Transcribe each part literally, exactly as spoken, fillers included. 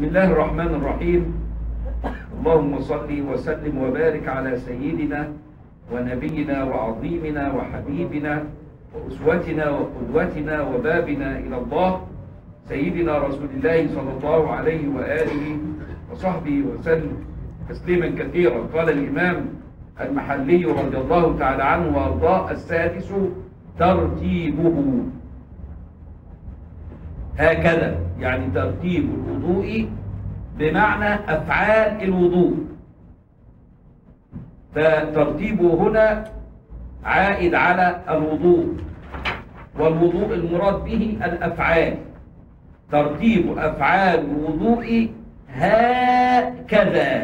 بسم الله الرحمن الرحيم. اللهم صل وسلم وبارك على سيدنا ونبينا وعظيمنا وحبيبنا وأسوتنا وقدوتنا وبابنا إلى الله سيدنا رسول الله صلى الله عليه وآله وصحبه وسلم تسليما كثيرا. قال الإمام المحلي رضي الله تعالى عنه وأرضاه: السادس ترتيبه. هكذا يعني ترتيب الوضوء بمعنى أفعال الوضوء، فترتيبه هنا عائد على الوضوء، والوضوء المراد به الأفعال. ترتيب أفعال الوضوء هكذا،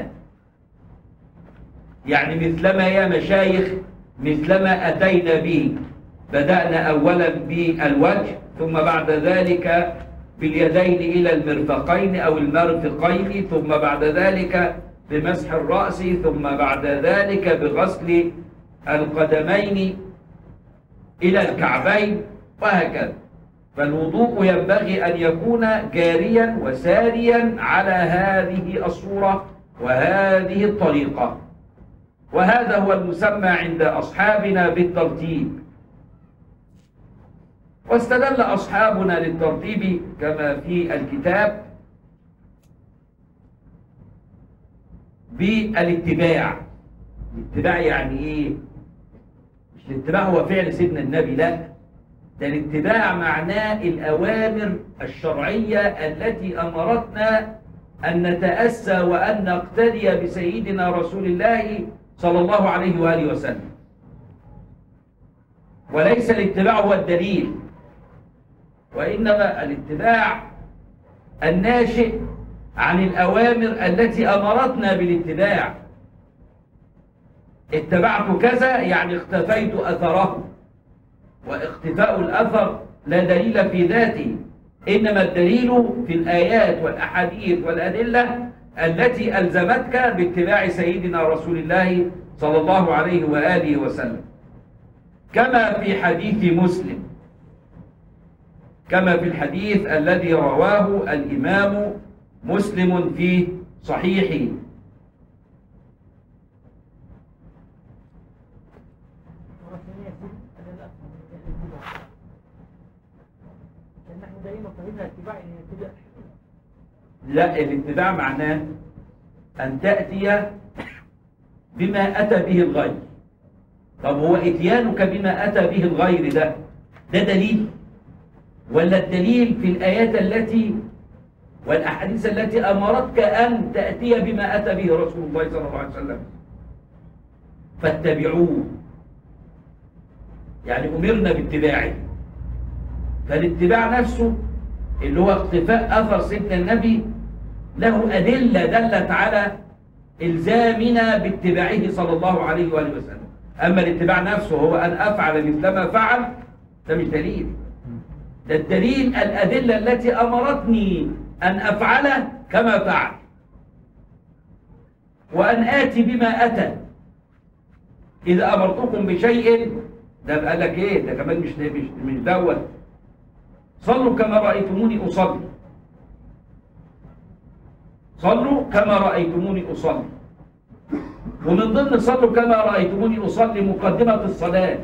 يعني مثلما يا مشايخ مثلما أتينا به. بدأنا أولا بالوجه، ثم بعد ذلك باليدين إلى المرفقين أو المرفقين، ثم بعد ذلك بمسح الرأس، ثم بعد ذلك بغسل القدمين إلى الكعبين، وهكذا. فالوضوء ينبغي أن يكون جاريا وساريا على هذه الصورة وهذه الطريقة، وهذا هو المسمى عند أصحابنا بالترتيب. واستدل أصحابنا للترتيب كما في الكتاب بالاتباع. الاتباع يعني ايه؟ مش الاتباع هو فعل سيدنا النبي، لا، ده الاتباع معناه الأوامر الشرعية التي أمرتنا أن نتأسى وأن نقتدي بسيدنا رسول الله صلى الله عليه وآله وسلم، وليس الاتباع هو الدليل، وإنما الاتباع الناشئ عن الأوامر التي أمرتنا بالاتباع. اتبعت كذا يعني اختفيت أثره، واختفاء الأثر لا دليل في ذاته، إنما الدليل في الآيات والأحاديث والأدلة التي ألزمتك باتباع سيدنا رسول الله صلى الله عليه وآله وسلم، كما في حديث مسلم، كما في الحديث الذي رواه الإمام مسلم في صحيحه. لا، الاتباع معناه أن تأتي بما أتى به الغير. طب هو إتيانك بما أتى به الغير ده ده دليل، ولا الدليل في الآيات التي والأحاديث التي أمرتك أن تأتي بما أتى به رسول الله صلى الله عليه وسلم؟ فاتبعوه، يعني أمرنا باتباعه. فالاتباع نفسه اللي هو اقتفاء أثر سيدنا النبي له أدلة دلت على إلزامنا باتباعه صلى الله عليه وآله وسلم. أما الاتباع نفسه هو أن أفعل مثلما فعل، ده مش دليل، ده الدليل الأدلة التي أمرتني أن أفعل كما فعل، وأن آتي بما أتى. إذا أمرتكم بشيء، ده بقى لك إيه؟ ده كمان مش مش مش دوت. صلوا كما رأيتموني أصلي، صلوا كما رأيتموني أصلي. ومن ضمن صلوا كما رأيتموني أصلي مقدمة الصلاة،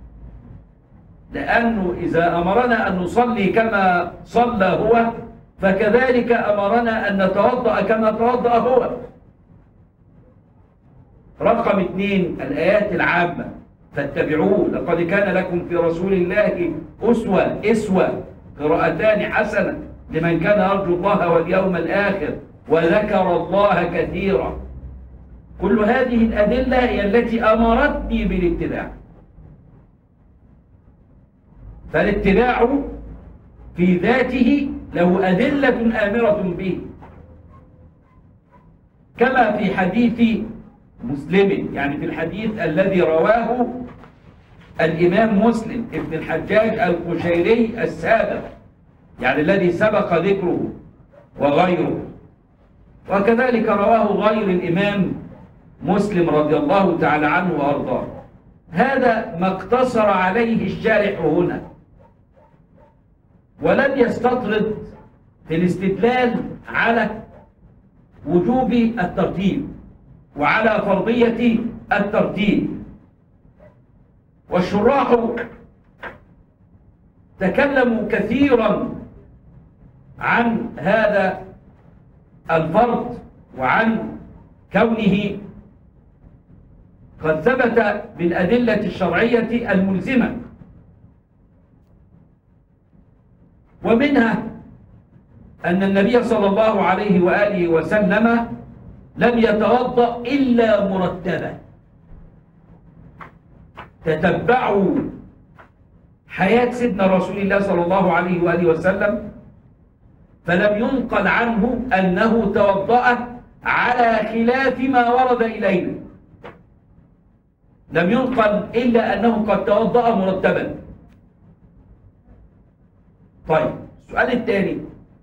لأنه إذا أمرنا أن نصلي كما صلى هو، فكذلك أمرنا أن نتوضأ كما توضأ هو. رقم اثنين، الآيات العامة: فاتبعوه لقد كان لكم في رسول الله أسوة أسوة قراءتان حسنة لمن كان يرجو الله واليوم الآخر وذكر الله كثيرا. كل هذه الأدلة هي التي أمرتني بالاتباع. فالاتباع في ذاته له أدلة آمرة به، كما في حديث مسلم، يعني في الحديث الذي رواه الإمام مسلم ابن الحجاج القشيري السابق، يعني الذي سبق ذكره وغيره، وكذلك رواه غير الإمام مسلم رضي الله تعالى عنه وأرضاه. هذا ما اقتصر عليه الشارح هنا، ولم يستطرد في الاستدلال على وجوب الترتيب وعلى فرضية الترتيب. والشراح تكلموا كثيرا عن هذا الفرض وعن كونه قد ثبت بالأدلة الشرعية الملزمة، ومنها أن النبي صلى الله عليه وآله وسلم لم يتوضأ إلا مرتبا. تتبعوا حياة سيدنا رسول الله صلى الله عليه وآله وسلم فلم ينقل عنه أنه توضأ على خلاف ما ورد إلينا، لم ينقل إلا أنه قد توضأ مرتبا. طيب السؤال الثاني،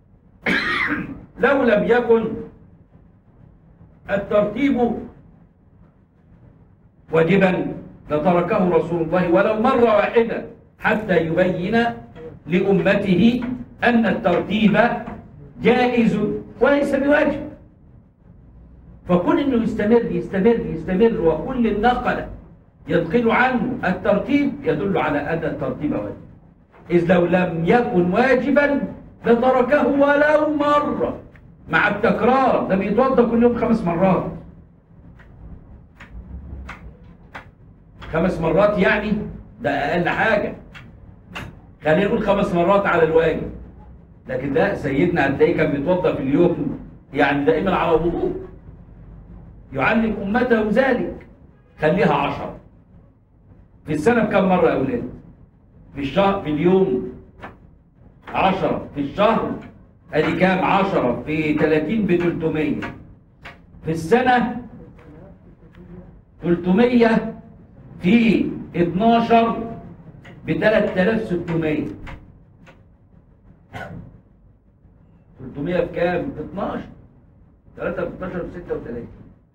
لو لم يكن الترتيب واجبا لتركه رسول الله ولو مرة واحدة حتى يبين لأمته أن الترتيب جائز وليس بواجب. فكون انه يستمر يستمر يستمر وكل النقل ينقل عنه الترتيب يدل على أن الترتيب واجب، إذ لو لم يكن واجبا لتركه ولو مرة مع التكرار. ده بيتوضا كل يوم خمس مرات، خمس مرات يعني ده أقل حاجة، خلينا نقول خمس مرات على الواجب. لكن ده سيدنا هتلاقيه كان بيتوضا في اليوم يعني دائما على وضوء، يعلم أمته ذلك. خليها عشرة في السنة بكم مرة يا أولاد؟ في الشهر في اليوم عشرة، في الشهر ادي كام؟ عشرة في ثلاثين ب ثلاثمية، في السنة ثلاثمية في اتناشر ب ثلاثة آلاف وستمية. ثلاثمية بكام؟ ب اتناشر، ثلاثة في اتناشر ب ستة وثلاثين.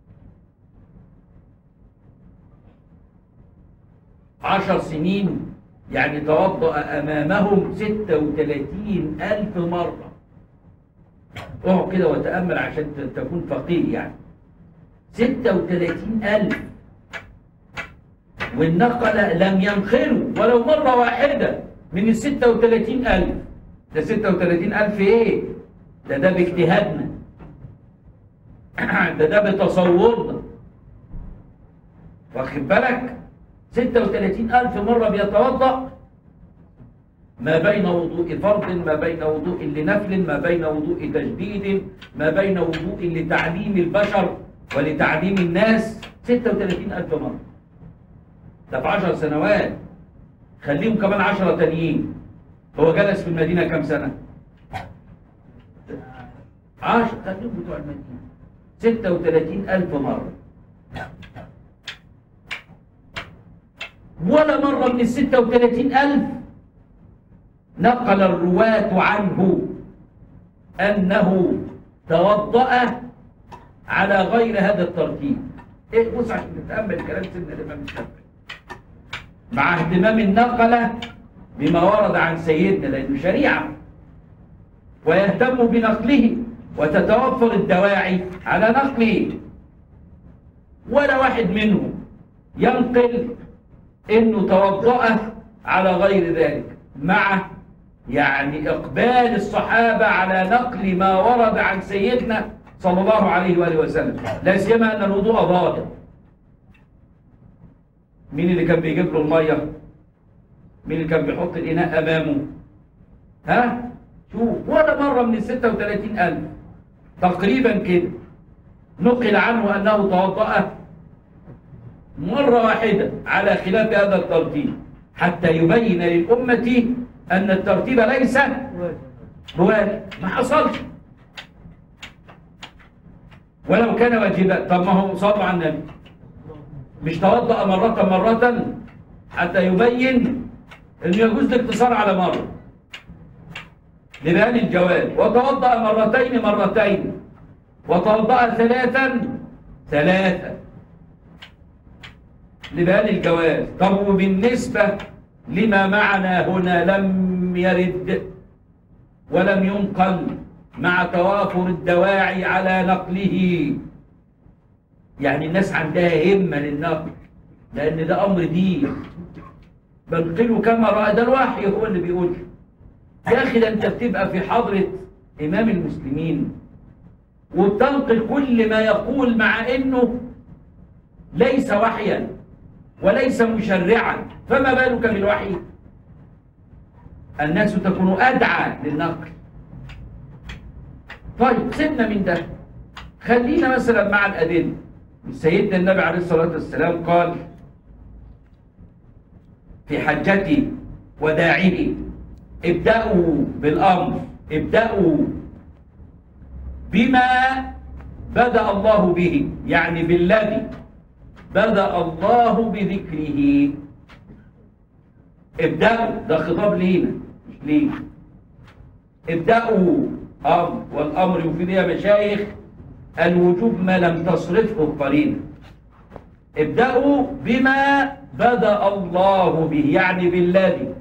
عشر سنين يعني توضأ أمامهم ستة وثلاثين ألف مرة. اقعد كده وتأمل عشان تكون فقيه. يعني ستة وثلاثين ألف، والنقل لم ينخلوا ولو مرة واحدة من ال ستة وثلاثين ألف. ده ستة وثلاثين ألف إيه؟ ده ده باجتهادنا، ده ده بتصورنا، واخد بالك؟ ستة وثلاثين ألف مرة بيتوضأ ما بين وضوء فرض، ما بين وضوء لنفل، ما بين وضوء تجديد، ما بين وضوء لتعليم البشر ولتعليم الناس. ستة وثلاثين ألف مرة ده في عشر سنوات، خليهم كمان عشرة تانيين. هو جلس في المدينة كم سنة؟ عشر، خليهم بتوع المدينة ستة وثلاثين ألف مرة. ولا مرة من الستة وثلاثين ألف نقل الرواة عنه أنه توضأ على غير هذا الترتيب. إيه بص عشان تتأمل كلام سيدنا الإمام الشافعي مع اهتمام النقلة بما ورد عن سيدنا لأنه شريعة، ويهتم بنقله وتتوفر الدواعي على نقله. ولا واحد منهم ينقل انه توضأ على غير ذلك، مع يعني اقبال الصحابه على نقل ما ورد عن سيدنا صلى الله عليه واله وسلم، لا سيما ان الوضوء ظاهر. مين اللي كان بيجيب له الميه؟ مين اللي كان بيحط الاناء امامه؟ ها؟ شوف، ولا مره من ال ستة وثلاثين ألف تقريبا كده نقل عنه انه توضأ مرة واحدة على خلاف هذا الترتيب، حتى يبين للأمة أن الترتيب ليس واجب. ما حصلش. ولو كان واجبا، طب ما هو صلوا على النبي، مش توضأ مرة مرة حتى يبين أنه يجوز الاقتصار على مرة لبيان الجواز، وتوضأ مرتين مرتين، وتوضأ ثلاثا ثلاثا لبيان الجواز. طب وبالنسبة لما معنا هنا لم يرد ولم ينقل مع توافر الدواعي على نقله. يعني الناس عندها همة للنقل، لأن ده أمر دين، بنقله كما رأى، ده الوحي هو اللي بيقول. يا أخي ده أنت بتبقى في حضرة إمام المسلمين وبتنقل كل ما يقول، مع إنه ليس وحيا وليس مشرعا، فما بالك بالوحي؟ الناس تكون أدعى للنقل. طيب سيبنا من ده، خلينا مثلا مع الأدلة. سيدنا النبي عليه الصلاة والسلام قال في حجته وداعه: ابدأوا بالأمر، ابدأوا بما بدأ الله به، يعني بالذي بدأ الله بذكره. ابدأوا، ده خطاب لينا مش ليه. ابدأوا أمر، والأمر يفيد يا مشايخ الوجوب ما لم تصرفه القرينة. ابدأوا بما بدأ الله به، يعني بالذي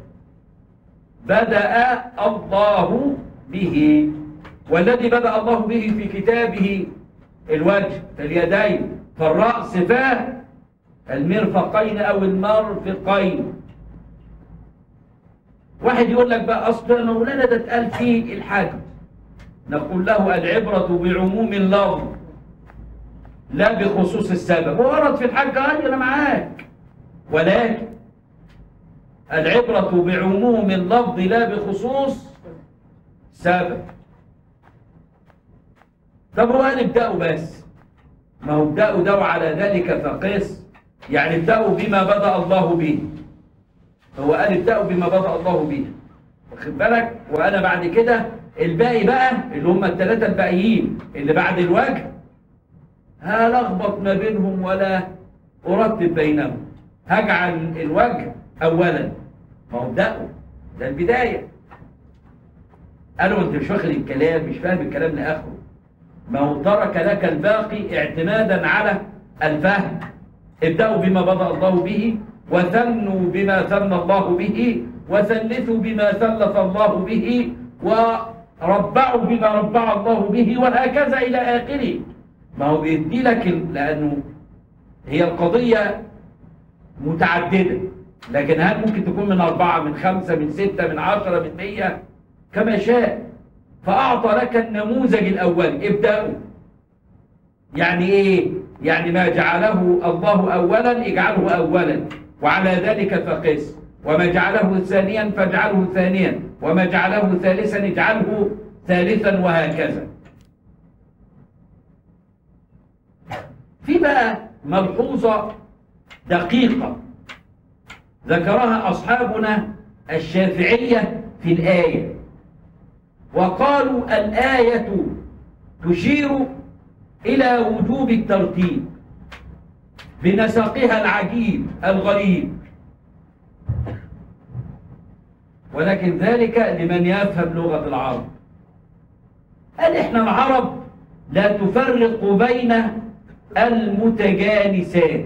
بدأ الله به. والذي بدأ الله به في كتابه الوجه، فاليدين، فالرأس، فالمرفقين أو المرفقين. واحد يقول لك بقى أصل مولانا ده اتقال فيه الحج، نقول له العبرة بعموم اللفظ لا بخصوص السبب. ورد في الحج أي أنا معاك، ولكن العبرة بعموم اللفظ لا بخصوص سبب. طب هو قال ابدأوا بس، ما هو ابدأوا ده وعلى ذلك فقس، يعني ابدأوا بما بدأ الله به. هو قال ابدأوا بما بدأ الله به، واخد بالك؟ وأنا بعد كده الباقي بقى اللي هم الثلاثة الباقيين اللي بعد الوجه هلخبط ما بينهم ولا أرتب بينهم، هجعل الوجه أولا. ما هو ابدأوا، ده البداية. قالوا أنت مش واخد الكلام، مش فاهم الكلام لآخره. ما هو ترك لك الباقي اعتمادا على الفهم. ابدأوا بما بدأ الله به، وثنوا بما ثنى الله به، وثلثوا بما ثلث الله به، وربعوا بما ربع الله به، وهكذا إلى آخره. ما هو بيدي لك، لأنه هي القضية متعددة، لكن هل ممكن تكون من أربعة، من خمسة، من ستة، من عشرة، من مية، كما شاء. فأعطى لك النموذج الأول، ابدأوا. يعني إيه؟ يعني ما جعله الله أولا اجعله أولا، وعلى ذلك فقس. وما جعله ثانيا فاجعله ثانيا، وما جعله ثالثا اجعله ثالثا، وهكذا. في بقى ملحوظة دقيقة ذكرها أصحابنا الشافعية في الآية، وقالوا الآية تشير إلى وجوب الترتيب بنسقها العجيب الغريب، ولكن ذلك لمن يفهم لغة العرب. قال إحنا العرب لا تفرق بين المتجانسات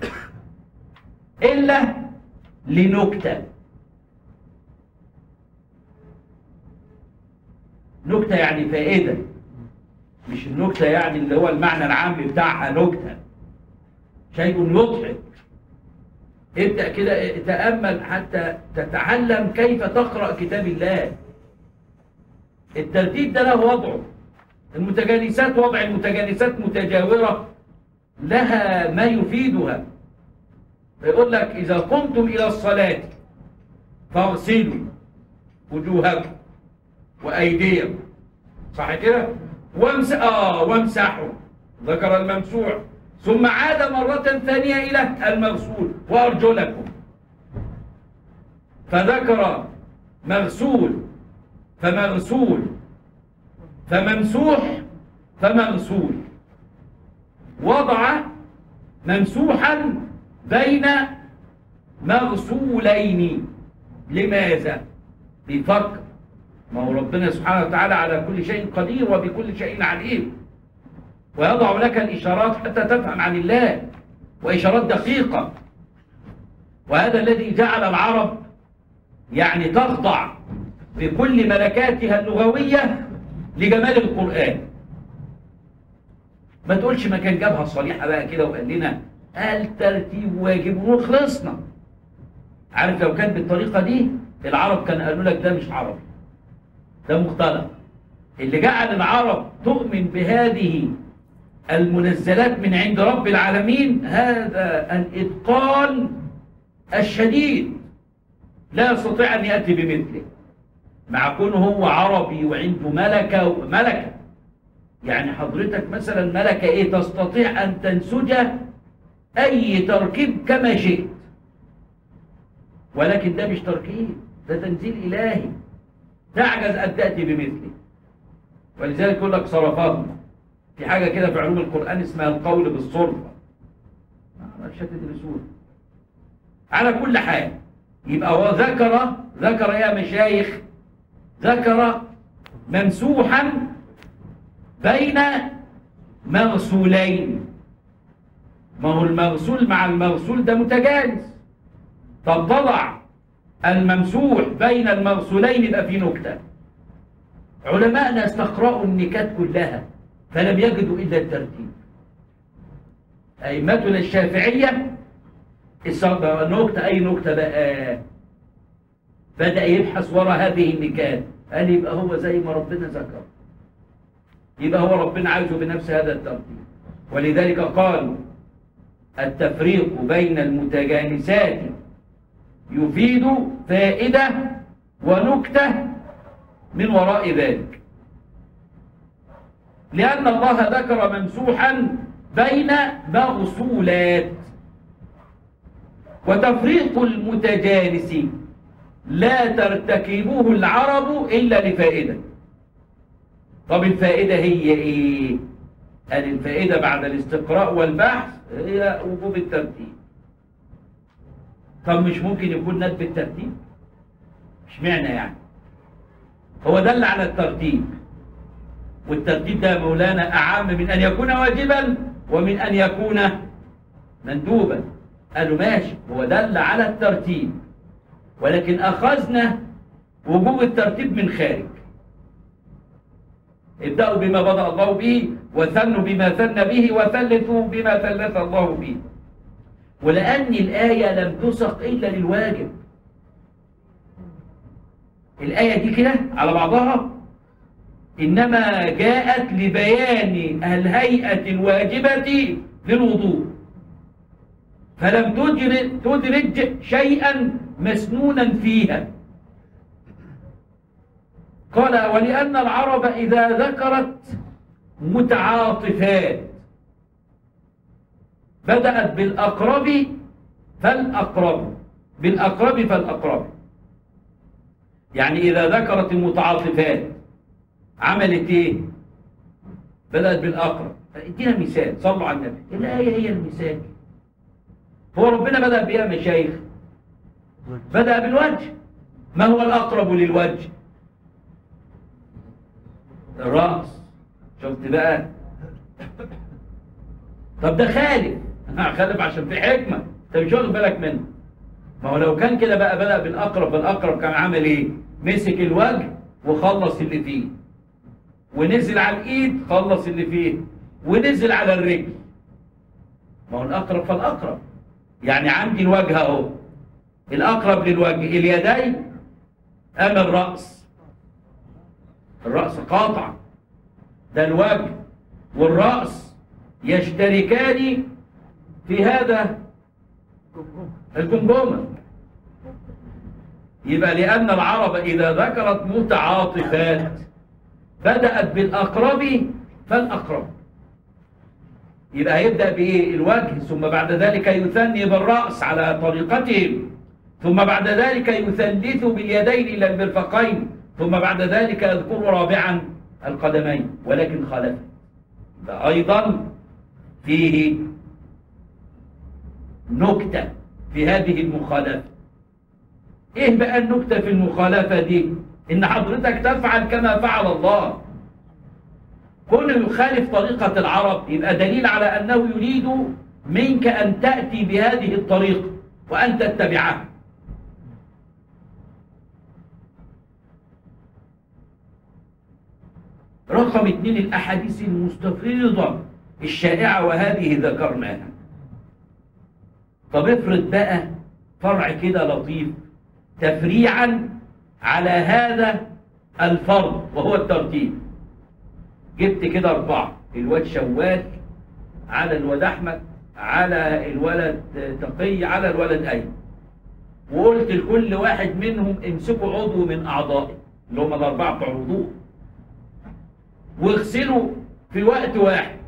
إلا لنكتة. نكتة يعني فائدة، مش النكتة يعني اللي هو المعنى العام بتاعها نكتة، شيء يضحك. ابدأ كده تأمل حتى تتعلم كيف تقرأ كتاب الله. الترتيب ده له وضعه. المتجانسات، وضع المتجانسات متجاورة لها ما يفيدها. يقول لك إذا قمتم إلى الصلاة فاغسلوا وجوهكم وأيديكم، صح كده؟ وامس... آه وامسحوا، ذكر الممسوح، ثم عاد مرة ثانية إلى المغسول، وأرجلكم، فذكر مغسول فمغسول فممسوح فمغسول، وضع ممسوحا بين مغسولين. لماذا؟ بيفكر، ما هو ربنا سبحانه وتعالى على كل شيء قدير وبكل شيء عليم، ويضع لك الإشارات حتى تفهم عن الله، وإشارات دقيقة. وهذا الذي جعل العرب يعني تخضع بكل ملكاتها اللغوية لجمال القرآن. ما تقولش ما كان جابها صريحة بقى كده وقال لنا الترتيب واجب وخلصنا. عارف لو كان بالطريقة دي العرب كان قالوا لك ده مش عربي، ده مختلق. اللي جعل العرب تؤمن بهذه المنزلات من عند رب العالمين هذا الإتقان الشديد لا يستطيع أن يأتي بمثله، مع كونه هو عربي وعنده ملكة ملكة. يعني حضرتك مثلا ملكة إيه؟ تستطيع أن تنسج أي تركيب كما شئت، ولكن ده مش تركيب، ده تنزيل إلهي تعجز أن تأتي بمثله. ولذلك يقول لك صرفاتنا في حاجة كده في علوم القرآن اسمها القول بالصرفة، مش هتدرسوها. على كل حال يبقى هو ذكر ذكر يا مشايخ ذكر ممسوحا بين مغسولين. ما هو المغسول مع المغسول ده متجانس. طب تضع الممسوح بين المغسولين يبقى في نكتة. علماءنا استقرأوا النكات كلها فلم يجدوا إلا الترتيب. أئمتنا الشافعية النكتة أي نكتة بقى بدأ يبحث وراء هذه النكات، قال يبقى هو زي ما ربنا ذكر، يبقى هو ربنا عايزه بنفس هذا الترتيب. ولذلك قالوا التفريق بين المتجانسات يفيد فائدة ونكتة من وراء ذلك، لأن الله ذكر ممسوحا بين مغسولات. وتفريق المتجانس لا ترتكبه العرب إلا لفائدة. طب الفائدة هي إيه؟ قال الفائدة بعد الاستقراء والبحث هي وجوب الترتيب. طب مش ممكن يكون ندب الترتيب؟ اشمعنى يعني؟ هو دل على الترتيب، والترتيب ده مولانا أعم من أن يكون واجبا ومن أن يكون مندوبا. قالوا ماشي، هو دل على الترتيب، ولكن أخذنا وجوب الترتيب من خارج. ابدأوا بما بدأ الله به، وثنوا بما ثن به، وثلثوا بما ثلث الله به. ولأن الآية لم تسق إلا للواجب. الآية دي كده على بعضها إنما جاءت لبيان الهيئة الواجبة للوضوء، فلم تدرج شيئا مسنونا فيها. قال ولأن العرب إذا ذكرت متعاطفات بدأت بالأقرب فالأقرب، بالأقرب فالأقرب. يعني إذا ذكرت المتعاطفات عملت إيه؟ بدأت بالأقرب. ادينا مثال، صلوا على النبي. الآية هي المثال. هو ربنا بدأ بها مشايخ، بدأ بالوجه. ما هو الأقرب للوجه؟ الرأس. شفت بقى؟ طب ده خالف، خالف عشان في حكمة انت مش واخد بالك منه. ما هو لو كان كده بقى بدأ بالأقرب، بالأقرب كان عمل إيه؟ مسك الوجه وخلص اللي فيه، ونزل على الإيد خلص اللي فيه، ونزل على الرجل. ما هو الأقرب فالأقرب. يعني عندي الوجه أهو، الأقرب للوجه اليدين أم الرأس؟ الرأس قاطع، ده الوجه والرأس يشتركان في هذا الجمجمة. يبقى لأن العرب إذا ذكرت متعاطفات بدأت بالأقرب فالأقرب. يبقى هيبدأ بإيه؟ الوجه، ثم بعد ذلك يثني بالرأس على طريقتهم، ثم بعد ذلك يثلث باليدين إلى المرفقين، ثم بعد ذلك يذكر رابعا القدمين. ولكن خالف ده أيضا فيه نكتة في هذه المخالفة. إيه بقى النكتة في المخالفة دي؟ إن حضرتك تفعل كما فعل الله. كونه يخالف طريقة العرب يبقى دليل على أنه يريد منك أن تأتي بهذه الطريقة وأن تتبعها. رقم اتنين الأحاديث المستفيضة الشائعة وهذه ذكرناها. طب افرض بقى فرع كده لطيف تفريعا على هذا الفرض وهو الترتيب. جبت كده أربعة، الواد شوال على الواد أحمد على الولد تقي على الولد أيمن، وقلت لكل واحد منهم امسكوا عضو من أعضائي اللي هم الأربعة بتوع الوضوء واغسلوا في وقت واحد.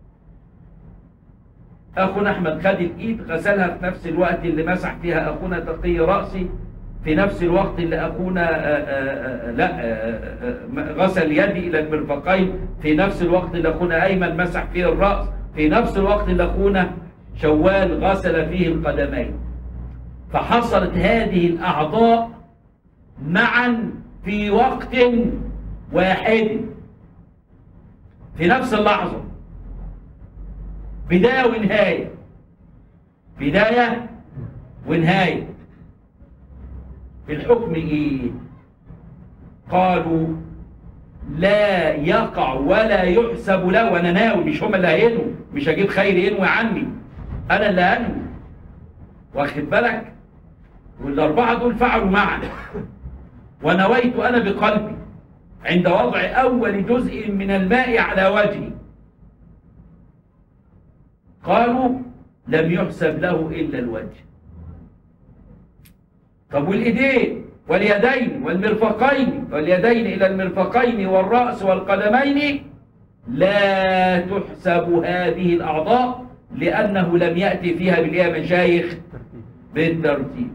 أخونا أحمد خد الإيد غسلها في نفس الوقت اللي مسح فيها أخونا تقي رأسي، في نفس الوقت اللي أخونا آآ آآ لا آآ غسل يدي إلى المرفقين، في نفس الوقت اللي أخونا أيمن مسح فيه الرأس، في نفس الوقت اللي أخونا شوال غسل فيه القدمين. فحصلت هذه الأعضاء معا في وقت واحد في نفس اللحظة، بداية ونهاية، بداية ونهاية. الحكم ايه؟ قالوا لا يقع ولا يحسب له. وانا ناوي، مش هم اللي هينوا، مش هجيب خير ينوي عني، انا اللي هنوي، واخد بالك؟ والاربعه دول فعلوا معا، ونويت انا بقلبي عند وضع اول جزء من الماء على وجهي. قالوا لم يحسب له الا الوجه. طب والايدين واليدين والمرفقين، واليدين الى المرفقين والراس والقدمين لا تحسب هذه الاعضاء لانه لم ياتي فيها بالايه مشايخ بالترتيب.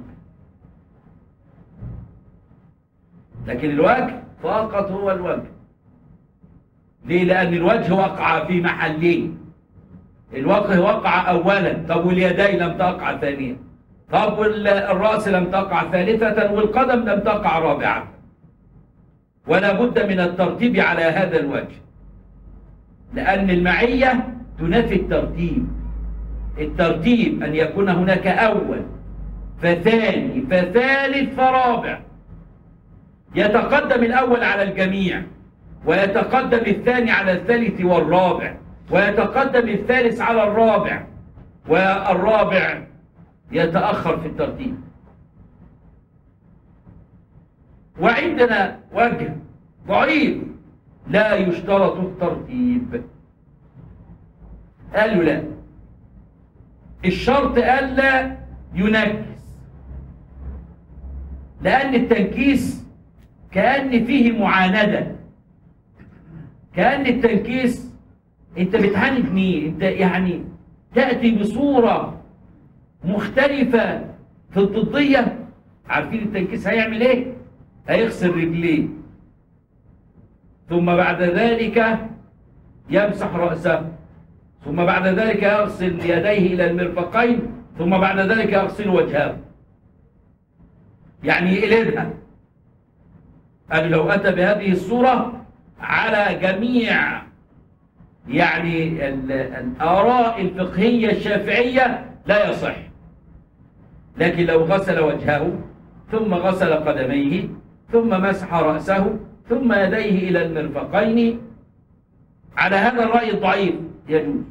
لكن الوجه فقط هو الوجه. ليه؟ لان الوجه وقع في محلين. الوجه وقع اولا، طب واليدين لم تقع ثانيا، طب والراس لم تقع ثالثة، والقدم لم تقع رابعة. ولا بد من الترتيب على هذا الوجه، لأن المعية تنافي الترتيب. الترتيب أن يكون هناك أول فثاني فثالث فرابع، يتقدم الأول على الجميع، ويتقدم الثاني على الثالث والرابع، ويتقدم الثالث على الرابع، والرابع يتأخر في الترتيب. وعندنا وجه ضعيف لا يشترط الترتيب. قالوا لا، الشرط ألا ينكس، لأن التنكيس كأن فيه معاندة، كأن التنكيس أنت بتعاند مين؟ أنت يعني تأتي بصورة مختلفة في الضدية. عارفين التنكيس هيعمل ايه؟ هيغسل رجليه، ثم بعد ذلك يمسح رأسه، ثم بعد ذلك يغسل يديه إلى المرفقين، ثم بعد ذلك يغسل وجهه، يعني يقلبها. قالوا لو أتى بهذه الصورة على جميع يعني الآراء الفقهية الشافعية لا يصح. لكن لو غسل وجهه ثم غسل قدميه ثم مسح رأسه ثم يديه إلى المرفقين، على هذا الرأي الضعيف يجوز.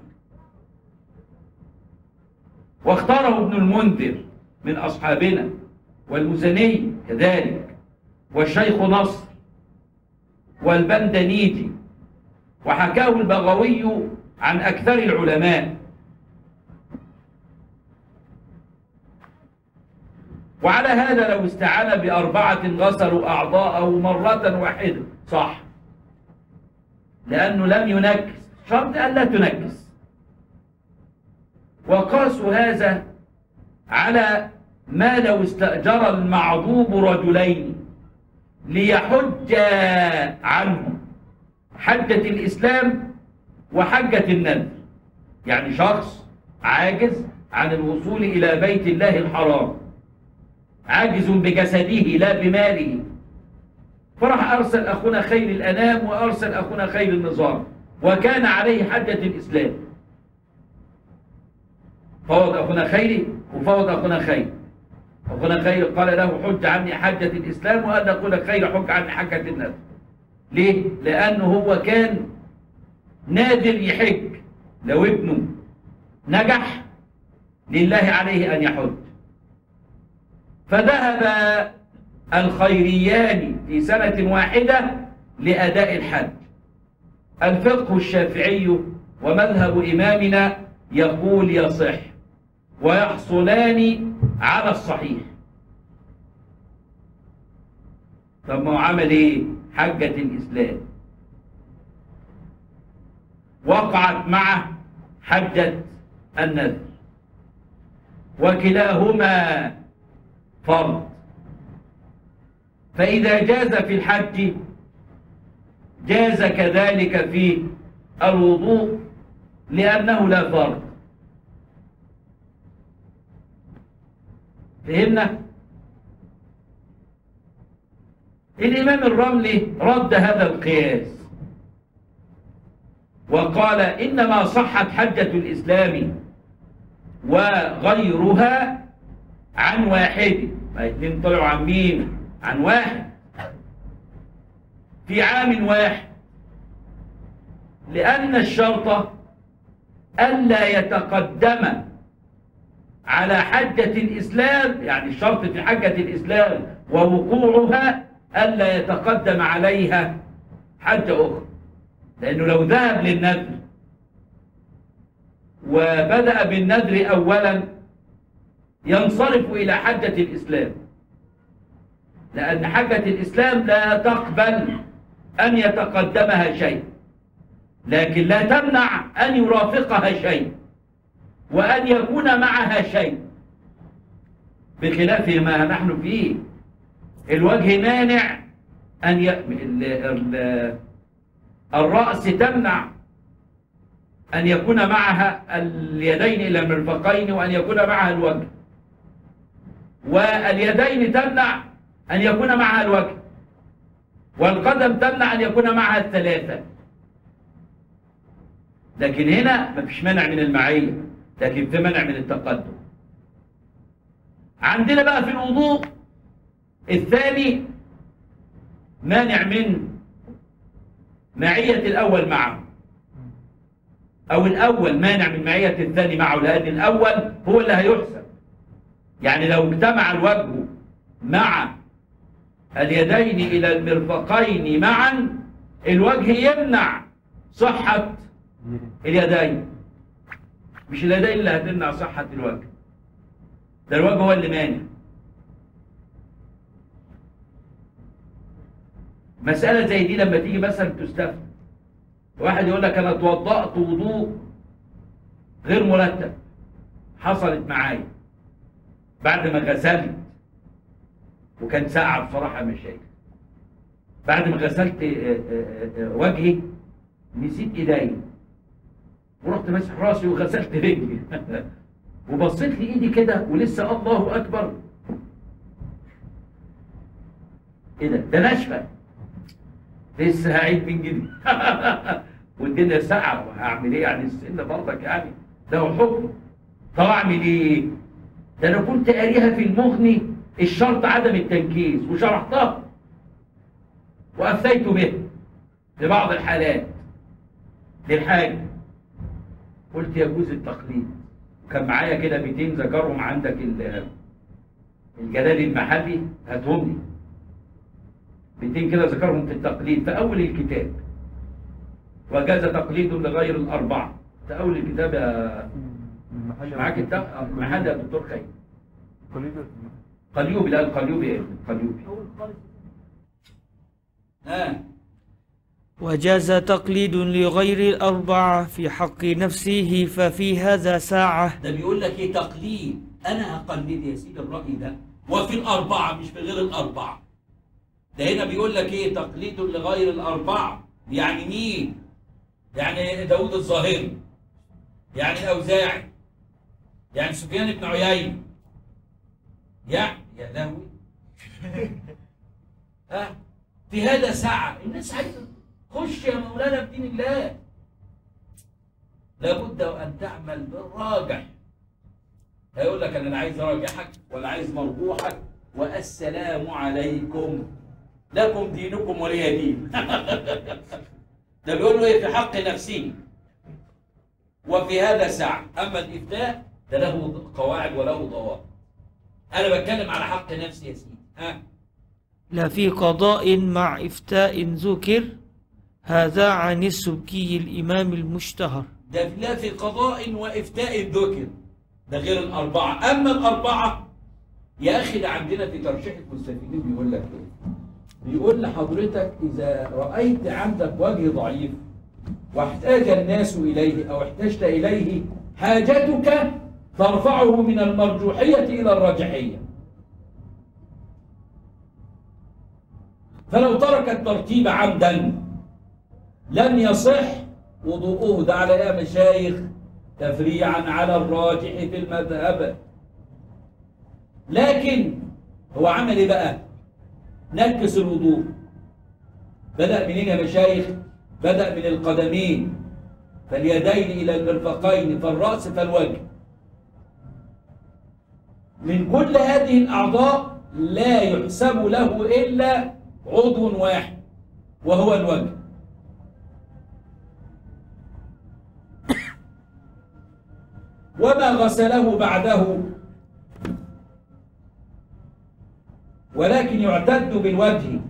واختاره ابن المنذر من أصحابنا، والمزني كذلك، والشيخ نصر، والبندنيجي، وحكاه البغوي عن أكثر العلماء. وعلى هذا لو استعان بأربعة غسلوا أعضاءه مرة واحدة صح، لأنه لم ينكس، شرط أن لا تنكس. وقاسوا هذا على ما لو استأجر المعضوب رجلين ليحج عنه حجة الإسلام وحجة النذر. يعني شخص عاجز عن الوصول إلى بيت الله الحرام، عاجز بجسده لا بماله، فراح أرسل أخونا خير الأنام وأرسل أخونا خير النظام، وكان عليه حجة الإسلام. فوض أخونا خيري وفوض أخونا خير. أخونا خير قال له حج عني حجة الإسلام، وقال أخونا خير حج عني حجة النذر. ليه؟ لأنه هو كان نادر يحج، لو ابنه نجح لله عليه أن يحج. فذهب الخيريان في سنة واحدة لأداء الحج. الفقه الشافعي ومذهب إمامنا يقول يصح، ويحصلان على الصحيح. طب ما هو عمل ايه؟ حجة الإسلام وقعت مع حجة النذر، وكلاهما فرض. فإذا جاز في الحج جاز كذلك في الوضوء، لأنه لا فرض. فهمنا؟ الإمام الرملي رد هذا القياس وقال إنما صحت حجة الإسلام وغيرها عن واحد. الاثنين طلعوا عن مين؟ عن واحد في عام واحد، لأن الشرط ألا يتقدم على حجة الإسلام، يعني الشرط في حجة الإسلام ووقوعها ألا يتقدم عليها حجة أخرى. لأنه لو ذهب للنذر وبدأ بالنذر أولا ينصرف إلى حجة الإسلام، لأن حجة الإسلام لا تقبل أن يتقدمها شيء، لكن لا تمنع أن يرافقها شيء وأن يكون معها شيء، بخلاف ما نحن فيه. الوجه مانع أن ي... ال... ال... الرأس تمنع أن يكون معها اليدين إلى المرفقين وأن يكون معها الوجه، واليدين تمنع أن يكون معها الوجه، والقدم تمنع أن يكون معها الثلاثة. لكن هنا ما فيش منع من المعية، لكن في منع من التقدم. عندنا بقى في الوضوء الثاني مانع من معية الأول معه، أو الأول مانع من معية الثاني معه، لأن الأول هو اللي هيحسب. يعني لو اجتمع الوجه مع اليدين إلى المرفقين معا، الوجه يمنع صحة اليدين، مش اليدين اللي هتمنع صحة الوجه، ده الوجه هو اللي مانع. مسألة زي دي لما تيجي مثلا تستفتى، واحد يقول لك أنا اتوضأت وضوء غير مرتب، حصلت معايا بعد ما غسلت، وكان ساعة بصراحة مش شايف، بعد ما غسلت وجهي نسيت ايدي ورحت ماسح راسي وغسلت رجلي وبصيت لايدي كده ولسه الله اكبر، ايه ده؟ ده ناشفه، لسه هعيد من جديد والدنيا ساعه وهعمل ايه؟ يعني السن برضك يعني ده حكم. طب اعمل ايه؟ ده انا كنت قاريها في المغني الشرط عدم التنكيس وشرحتها وافتيت به في بعض الحالات للحاجه، قلت يجوز التقليد. كان معايا كده مئتين ذكرهم عندك الجلال المحلي، هاتهم لي مئتين كده ذكرهم في التقليد في اول الكتاب، وجاز تقليد لغير الاربعه في اول الكتاب. يا معاك المحل يا دكتور خير؟ قليوبي. لا القليوبي ايه؟ القليوبي. ها وجاز تقليد لغير الأربعة في حق نفسه ففي هذا ساعة. ده بيقول لك ايه؟ تقليد، انا هقلد يا سيدي الرأي ده وفي الأربعة مش في غير الأربعة. ده هنا بيقول لك ايه؟ تقليد لغير الأربعة، يعني مين؟ يعني داود الظاهري، يعني الأوزاعي، يعني سفيان بن عيينة، يعني يا لهوي ها في هذا ساعة. الناس عايزة خش يا مولانا بدين الله، لابد أن تعمل بالراجح. هيقول لك أنا لا عايز راجحك ولا عايز مرجوحك، والسلام عليكم. لكم دينكم ولي دين. ده بيقول له ايه؟ في حق نفسه وفي هذا ساعة. أما الإفتاء ده له قواعد وله ضوابط. أنا بتكلم على حق نفسي يا سيدي. ها؟ لا في قضاء مع إفتاء ذكر، هذا عن السبكي الإمام المشتهر. ده لا في قضاء وإفتاء ذكر، ده غير الأربعة. أما الأربعة يا أخي ده عندنا في ترشيح المستفيدين بيقول لك إيه؟ بيقول لحضرتك إذا رأيت عندك وجه ضعيف واحتاج الناس إليه أو احتجت إليه، حاجتك ترفعه من المرجوحية إلى الراجحية. فلو ترك الترتيب عمدا لم يصح وضوءه. ده على يا مشايخ تفريعا على الراجح في المذهب. لكن هو عمل ايه بقى؟ نكس الوضوء. بدأ منين يا مشايخ؟ بدأ من القدمين فاليدين إلى المرفقين فالرأس فالوجه. من كل هذه الأعضاء لا يحسب له إلا عضو واحد وهو الوجه. وما غسله بعده، ولكن يعتد بالوجه.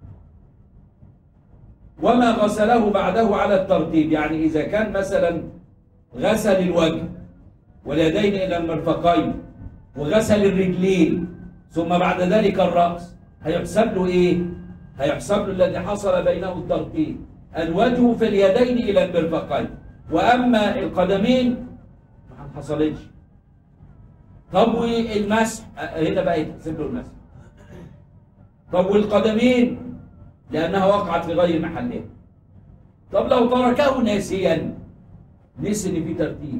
وما غسله بعده على الترتيب، يعني إذا كان مثلا غسل الوجه واليدين إلى المرفقين وغسل الرجلين ثم بعد ذلك الرأس، هيحسب له إيه؟ هيحسب له الذي حصل بينه الترتيب، الوجه في اليدين إلى المرفقين. وأما القدمين ما حصلتش. طب والمسح هنا بقى يتحسب له المسح. طب والقدمين لأنها وقعت في غير محلها. طب لو تركه ناسيا، نسي إن في ترتيب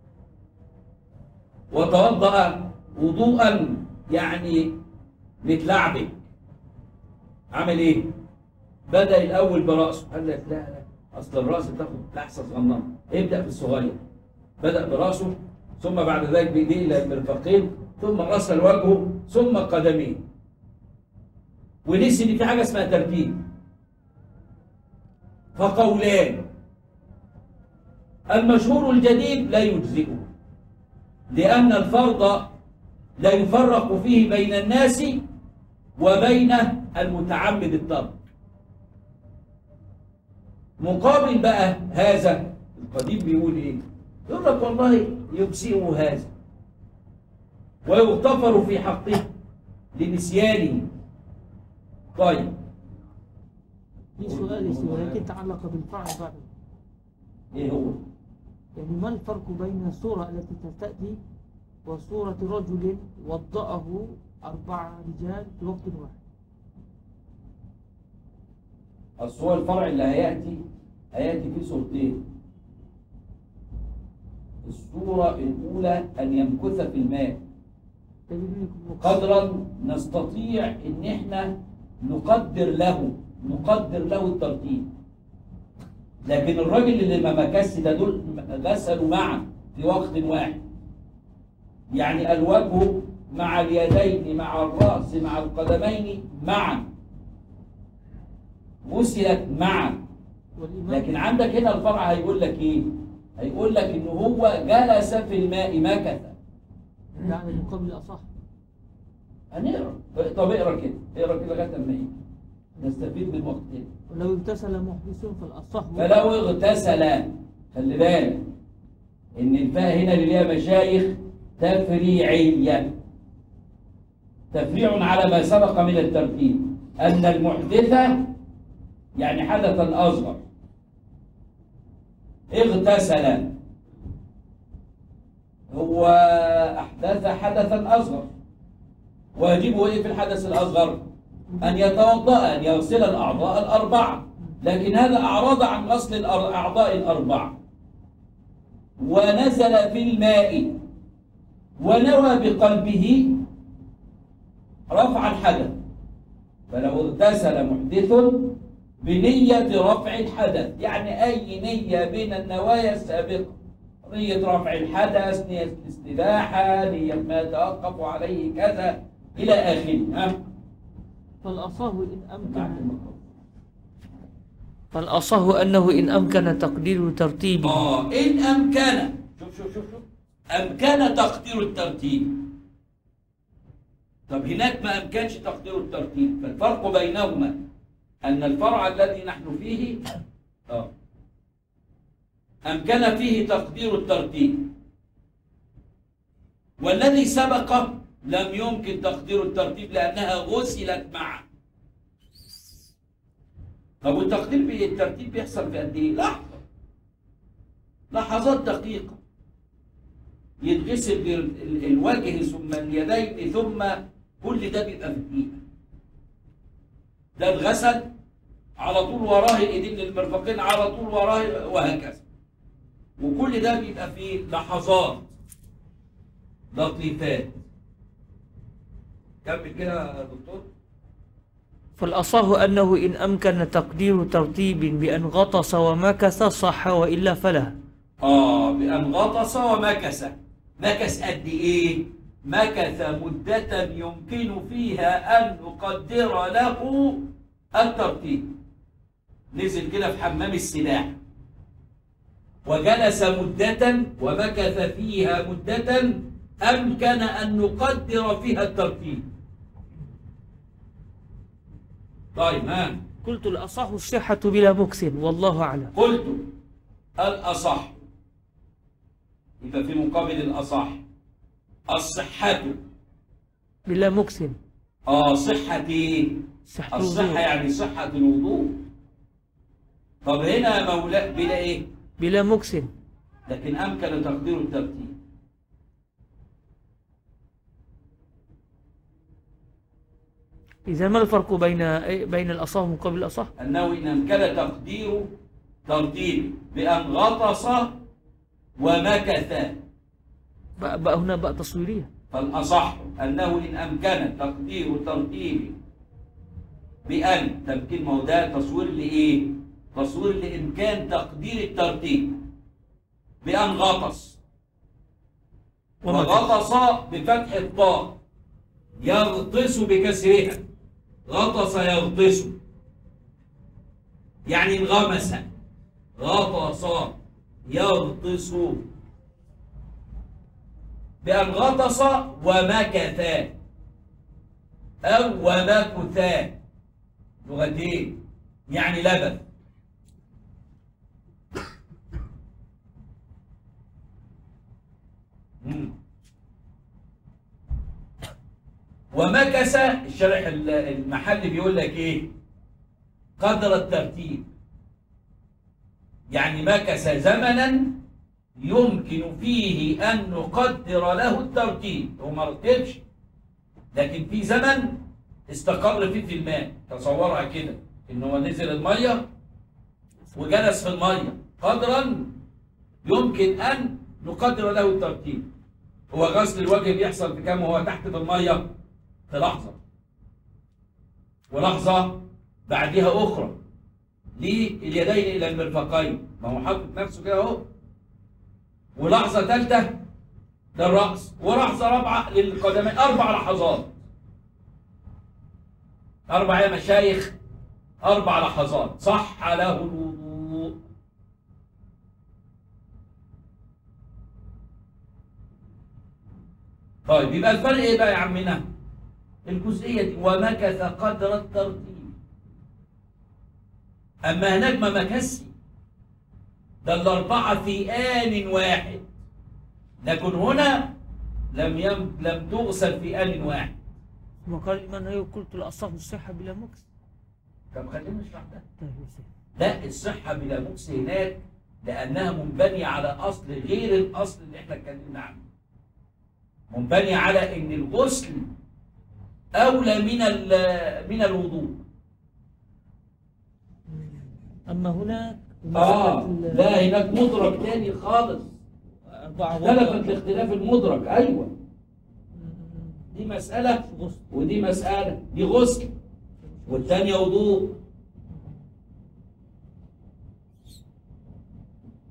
وتوضأ وضوءا يعني متلعبك، عمل ايه؟ بدأ الأول برأسه، قال لك لا لا أصل الرأس بتاخد لحسة صغننة، ابدأ بالصغير. بدأ برأسه ثم بعد ذلك بإيديه إلى المرفقين ثم غسل وجهه ثم قدميه. ونسي إن في حاجة اسمها ترتيب. فقولان، المشهور الجديد لا يجزئه، لأن الفرض لا يفرق فيه بين الناس وبين المتعمد الترك. مقابل بقى هذا القديم بيقول ايه؟ يقول لك والله يجزئه هذا ويغتفر في حقه لنسيانه. طيب في سؤال ولكن تعلق بالفرع بعد. ايه هو؟ يعني ما الفرق بين الصورة التي تأتي وصورة رجل وضأه أربع رجال في وقت واحد؟ الصورة الفرع اللي هيأتي هيأتي فيه صورتين. الصورة الأولى أن يمكث في الماء قدرا نستطيع إن إحنا نقدر له نقدر له الترتيب. لكن الراجل اللي ما مكث ده دول غسلوا معا في وقت واحد، يعني الوجه مع اليدين مع الرأس مع القدمين معا غسلت معا. لكن عندك هنا الفرع هيقول لك ايه؟ هيقول لك ان هو جلس في الماء مكث. يعني المقابل الأصح. هنقرا. طب اقرا كده، اقرا كده لغايه اما ايه؟ نستفيد من الوقت كده. ولو اغتسل محدث فالأصح. فلو اغتسل، خلي بالك ان الفاء هنا اللي ليها مشايخ تفريعيه، تفريع على ما سبق من الترتيب، ان المحدث يعني حدثا اصغر اغتسل، هو احدث حدثا اصغر. واجبه ايه في الحدث الاصغر؟ ان يتوضا، ان يغسل الاعضاء الاربعه. لكن هذا اعرض عن غسل الاعضاء الاربعه ونزل في الماء ونوى بقلبه رفع الحدث. فلو اغتسل محدث بنية رفع الحدث، يعني أي نية بين النوايا السابقة، نية رفع الحدث، نية الاستباحة، نية ما يتوقف عليه كذا إلى آخره. ها؟ فالأصح إن أمكن فالأصح أنه إن أمكن تقدير ترتيبه. اه ان امكن، شوف شوف شوف شوف امكن تقدير الترتيب. طب هناك ما امكنش تقدير الترتيب، فالفرق بينهما ان الفرع الذي نحن فيه اه امكن فيه تقدير الترتيب، والذي سبق لم يمكن تقدير الترتيب لانها غسلت معا. طب والتقدير بالترتيب بيحصل في قد ايه؟ لحظه، لحظات دقيقه. يتغسل الوجه ثم اليدين ثم كل ده بيبقى في دقيقه. ده اتغسل على طول وراه الايدين للمرفقين، على طول وراه، وهكذا. وكل ده بيبقى في لحظات لطيفات. كمل كده يا دكتور. فالأصح أنه إن أمكن تقدير ترتيب بأن غطس ومكث صح وإلا فلا. آه بأن غطس ومكث. مكث قد إيه؟ مكث مدة يمكن فيها أن نقدر له الترتيب. نزل كده في حمام السباحة وجلس مدة ومكث فيها مدة أمكن أن نقدر فيها الترتيب. طيب ها. قلت الأصح الصحة بلا مكث والله أعلم. قلت الأصح، يبقى في مقابل الأصح الصحة بلا مكث. اه صحة ايه؟ صحة الصحة الوضوء. يعني صحة الوضوء. طب هنا يا مولاي بلا ايه؟ بلا مكث. لكن أمكن تقدير الترتيب. إذا ما الفرق بين بين الأصح ومقابل الأصح؟ أنه إن أمكن تقدير ترتيب بأن غطس ومكث. بقى, بقى هنا بقى تصويرية. فالأصح أنه إن أمكن تقدير ترتيب بأن تمكين، ما هو ده تصوير لإيه؟ تصوير لإمكان تقدير الترتيب بأن غطس. وغطس بفتح الطاء، يغطس بكسرها. غطس يغطس يعني انغمس. غطس يغطس. بأن غطس ومكث أو ومكث، لغتين يعني لبث. ومكث الشرح المحلي بيقول لك ايه؟ قدر الترتيب، يعني مكث زمنا يمكن فيه ان نقدر له الترتيب. هو ما رتبش، لكن في زمن استقر فيه في الماء. تصورها كده ان هو نزل الميه وجلس في الميه قدرا يمكن ان نقدر له الترتيب. هو غسل الوجه بيحصل في كام وهو تحت في الميه؟ في لحظة، ولحظة بعدها أخرى لليدين إلى المرفقين، ما هو حاطط نفسه كده أهو. ولحظة ثالثة للرأس، ولحظة رابعة للقدمين. أربع لحظات. أربع يا مشايخ، أربع لحظات صح له الوضوء. طيب يبقى الفرق إيه بقى يا عمنا؟ الجزئية دي ومكث قدر الترتيب. أما هناك ما مكثش، ده الأربعة في آن واحد، لكن هنا لم يم لم تغسل في آن واحد. ثم قال من هي قلت الأصح الصحة بلا مكث. طب خلينا نشرح ده. طيب يا سيدي. لا، الصحة بلا مكث هناك لأنها منبنية على أصل غير الأصل اللي احنا اتكلمنا عنه. منبنية على إن الغسل أولى من من الوضوء. أما هناك آه لا، هناك مدرك تاني خالص. اختلفت لاختلاف المدرك. أيوه، دي مسألة ودي مسألة. دي غسل والثانية وضوء.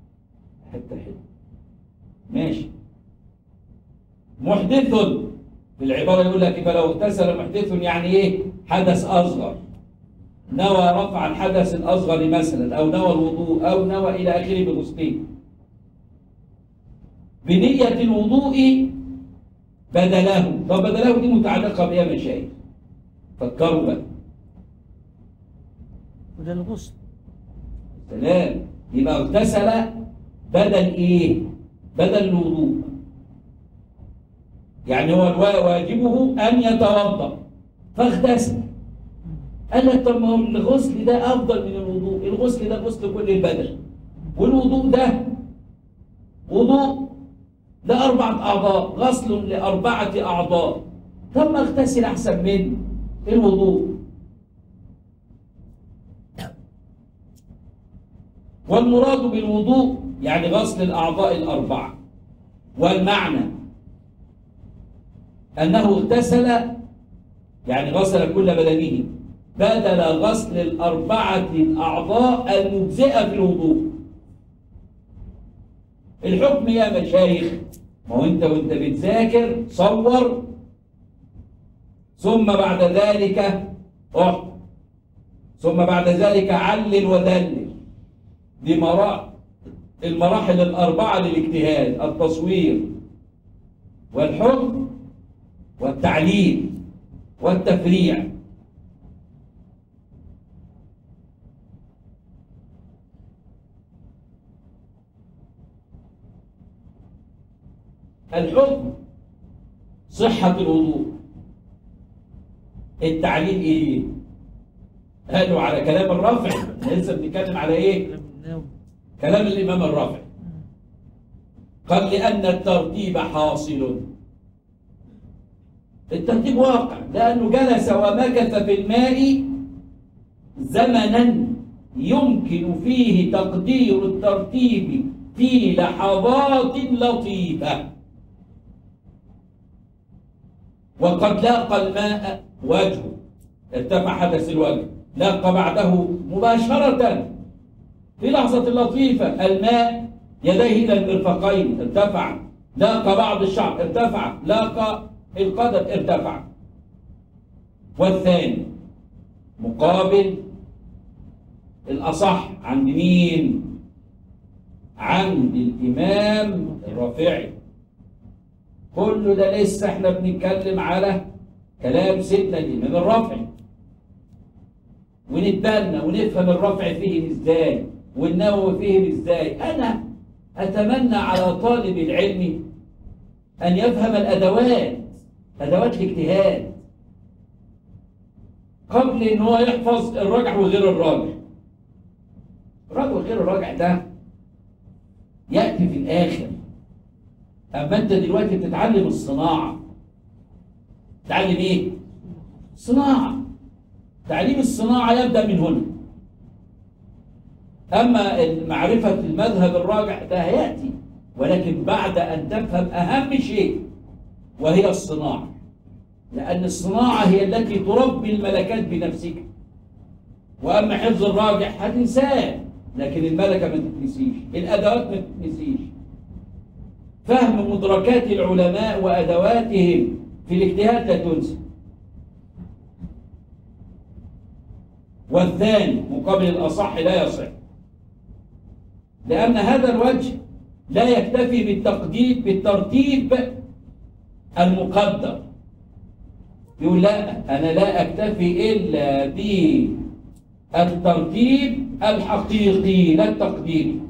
حتة حتة ماشي. محدث في العبارة يقول لك فلو اغتسل محدث يعني إيه؟ حدث أصغر، نوى رفع الحدث الأصغر مثلا، أو نوى الوضوء، أو نوى إلى آخره بغسلين. بنية الوضوء بدله. طب بدله دي متعلقة بإيه يا مشايخ؟ فكروا بقى. وده الغسل. سلام. يبقى اغتسل بدل إيه؟ بدل الوضوء. يعني هو واجبه أن يتوضأ فاغتسل. قال لك طب ما هو الغسل ده أفضل من الوضوء، الغسل ده غسل كل البدن، والوضوء ده وضوء لأربعة أعضاء، غسل لأربعة أعضاء. طب ما اغتسل أحسن من الوضوء. والمراد بالوضوء يعني غسل الأعضاء الأربعة، والمعنى أنه اغتسل يعني غسل كل بدنه بدل غسل الأربعة الأعضاء المجزئة في الوضوء. الحكم يا مشايخ، ما هو أنت وأنت بتذاكر صور، ثم بعد ذلك احكم، ثم بعد ذلك علل ودلل. دي مراحل، المراحل الأربعة للاجتهاد: التصوير والحكم والتعليل والتفريع. الحكم صحة الوضوء. التعليل ايه؟ قالوا على كلام الرافع. لسه بنتكلم على ايه؟ كلام الإمام الرافع. قال لأن الترتيب حاصل. الترتيب واقع لأنه جلس ومكث في الماء زمنا يمكن فيه تقدير الترتيب في لحظات لطيفة، وقد لاقى الماء وجهه، ارتفع حدث الوجه، لاقى بعده مباشرة في لحظة لطيفة الماء يديه إلى المرفقين، ارتفع، لاقى بعض الشعر، ارتفع، لاقى القدم، ارتفع. والثاني مقابل الأصح عند مين؟ عند الإمام الرافعي. كل ده لسه احنا بنتكلم على كلام سيدنا الإمام الرافعي، ونتبنى ونفهم الرافعي فيه ازاي والنووي فيه ازاي. أنا أتمنى على طالب العلم أن يفهم الأدوات، أدوات الاجتهاد، قبل إن هو يحفظ الراجح وغير الراجح. الراجح وغير الراجح ده يأتي في الآخر. أما أنت دلوقتي بتتعلم الصناعة. تتعلم إيه؟ صناعة. تعليم الصناعة يبدأ من هنا. أما معرفة المذهب الراجح ده هيأتي، ولكن بعد أن تفهم أهم شيء وهي الصناعة، لأن الصناعة هي التي تربي الملكات بنفسك. وأما حفظ الراجح هتنساه، لكن الملكة ما تتنسيش، الأدوات ما تتنسيش. فهم مدركات العلماء وأدواتهم في الاجتهاد لا تنسى. والثاني مقابل الأصح لا يصح، لأن هذا الوجه لا يكتفي بالتقدير بالترتيب المقدر. يقول لا، أنا لا أكتفي إلا بالترتيب الحقيقي لا التقديري.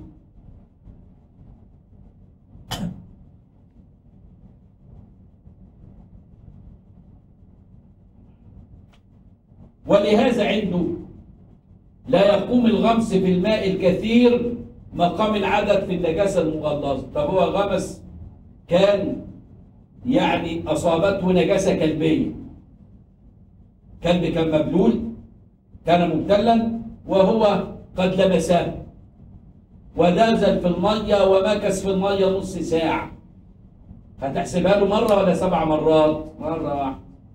ولهذا عنده لا يقوم الغمس في الماء الكثير مقام العدد في النجاسة المغلظة. طب هو غمس كان يعني أصابته نجاسة كلبية، كلب كان مبلول، كان مبتلا، وهو قد لمسه ونزل في المية ومكث في المية نص ساعة، هتحسبها له مرة ولا سبع مرات؟ مرة واحدة.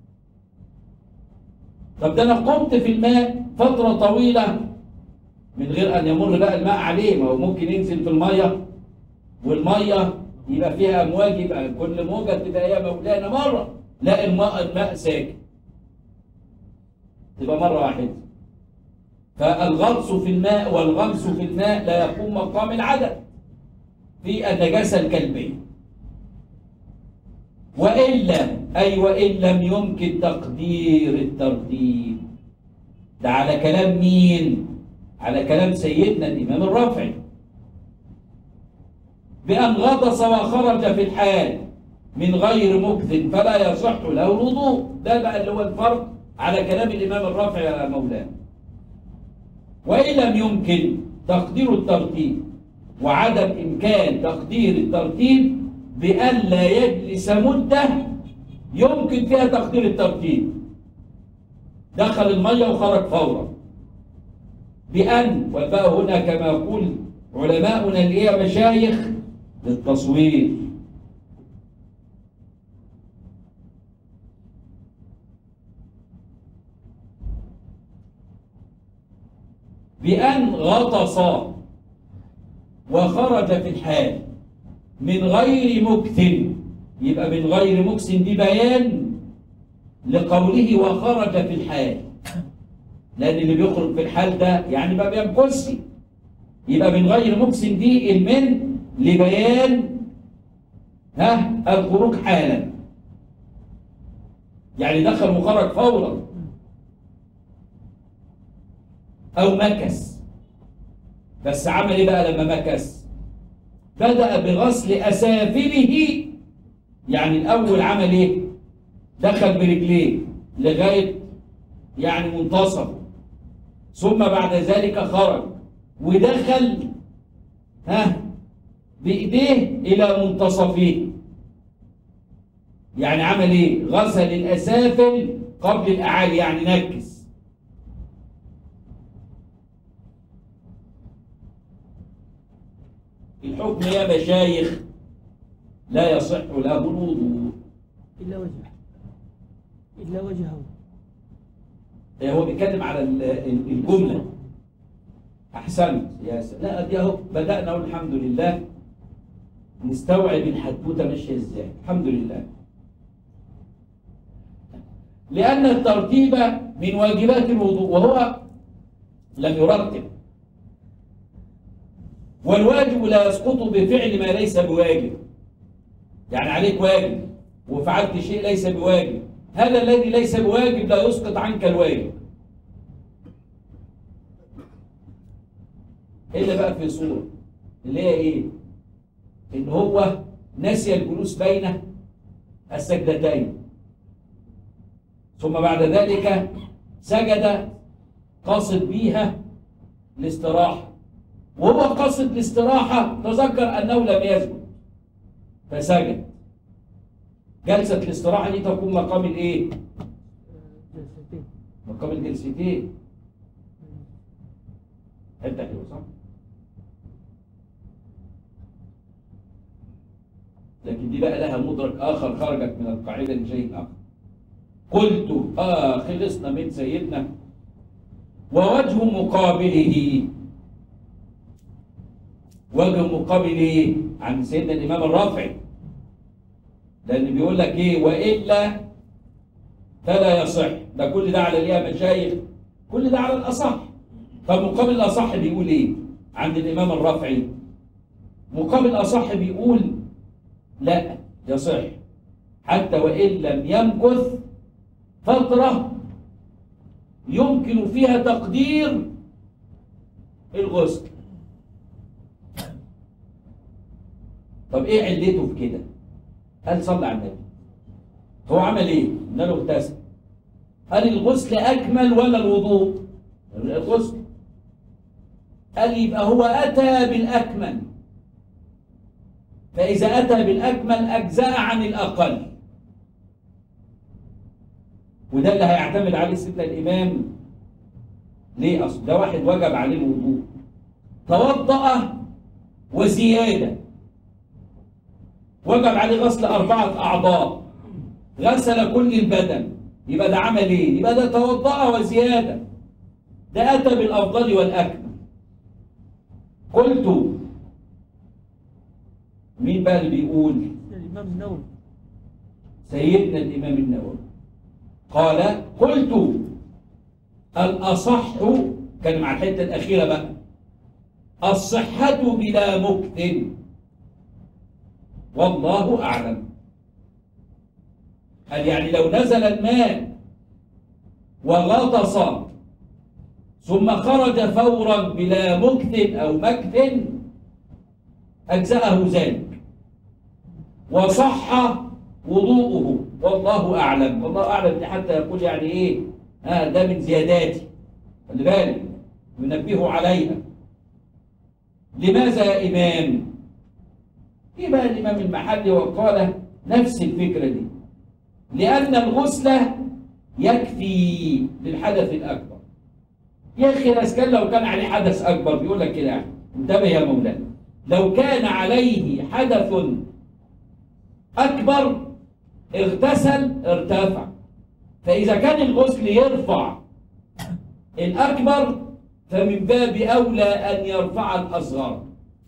طب ده أنا قمت في الماء فترة طويلة من غير أن يمر بقى الماء عليه، ما هو ممكن ينزل في المية والمية يبقى فيها أمواج، يبقى كل موجة تبقى يا مولانا مرة، لا الماء الماء ساكن، تبقى مرة واحدة. فالغطس في الماء والغمس في الماء لا يقوم مقام العدد في النجاسة الكلبية. وإلا أي وإن لم يمكن تقدير الترتيب، ده على كلام مين؟ على كلام سيدنا الإمام الرافعي، بأن غطس وخرج في الحال من غير مكث فلا يصح له الوضوء. ده بقى اللي هو الفرق على كلام الإمام الرافعي يا مولانا. وإن لم يمكن تقدير الترتيب، وعدم إمكان تقدير الترتيب بأن لا يجلس مدة يمكن فيها تقدير الترتيب، دخل المية وخرج فورا، بأن وبقى هنا كما يقول علماؤنا اللي هي مشايخ للتصوير، بأن غطس وخرج في الحال من غير مكث. يبقى من غير مكث دي بيان لقوله وخرج في الحال، لأن اللي بيخرج في الحال ده يعني ما بيمكثش. يبقى من غير مكث دي المن لبيان ها الخروج حالا، يعني دخل وخرج فورا، أو مكث. بس عمل إيه بقى لما مكث؟ بدأ بغسل أسافله. يعني الأول عمل إيه؟ دخل برجليه لغاية يعني منتصف، ثم بعد ذلك خرج ودخل ها بإيديه إلى منتصفيه. يعني عمل إيه؟ غسل الأسافل قبل الأعالي، يعني نكس. الحكم يا مشايخ لا يصح له الوضوء إلا وجهه إلا وجهه. هو بيتكلم على الجملة. أحسنت يا سلام. لا دي أهو بدأنا أقول الحمد لله نستوعب الحدوتة ماشية إزاي. الحمد لله. لأن الترتيب من واجبات الوضوء وهو لم يرتب، والواجب لا يسقط بفعل ما ليس بواجب. يعني عليك واجب وفعلت شيء ليس بواجب، هذا الذي ليس بواجب لا يسقط عنك الواجب، إلا بقى في صورة اللي هي إيه؟ إن هو نسي الجلوس بين السجدتين، ثم بعد ذلك سجد قاصد بيها الاستراحة، وهو قاصد الاستراحة تذكر أنه لم يسجد فسجد. جلسة الاستراحة دي تكون مقام الإيه؟ مقام الجلستين. حتة كده صح؟ لكن دي بقى لها مدرك آخر، خرجت من القاعدة لشيء آخر. قلت آه خلصنا من سيدنا. ووجه مقابله، وجه مقابله عن سيدنا الإمام الرافعي، لأن بيقول لك إيه؟ وإلا فلا يصح. ده كل ده على الإيه يا مشايخ؟ كل ده على الأصح. فمقابل الأصح بيقول إيه عند الإمام الرافعي؟ مقابل الأصح بيقول لا يصح حتى وإن لم يمكث فترة يمكن فيها تقدير الغسل. طب ايه علته في كده؟ قال صلى على النبي. هو عمل ايه؟ قلنا له اغتسل. قال الغسل اكمل ولا الوضوء؟ الغسل. قال يبقى هو اتى بالاكمل، فاذا اتى بالاكمل اجزاء عن الاقل، وده اللي هيعتمد عليه سيدنا الامام. ليه؟ اصل ده واحد وجب عليه الوضوء، توضأ وزياده، وجب عليه غسل أربعة أعضاء، غسل كل البدن، يبقى ده عمل إيه؟ يبقى ده توضأ وزيادة، ده أتى بالأفضل والأكمل. قلت مين بقى اللي بيقول؟ الإمام النووي. سيدنا الإمام النووي قال: قلت الأصح، كان مع الحتة الأخيرة بقى، الصحة بلا مكث، والله أعلم. قال يعني لو نزل الماء وغطس ثم خرج فورا بلا مكث أو مكث أجزأه ذلك وصح وضوءه، والله أعلم. والله أعلم دي حتى يقول يعني إيه؟ آه ده من زياداتي، خلي بالك ينبهوا عليها. لماذا يا إمام؟ إيه بقى الإمام المحلي وقال نفس الفكرة دي؟ لأن الغسل يكفي للحدث الأكبر. يا أخي ناس كان لو كان عليه حدث أكبر بيقول لك كده، انتبه يا مولانا، لو كان عليه حدث أكبر اغتسل ارتفع، فإذا كان الغسل يرفع الأكبر فمن باب أولى أن يرفع الأصغر.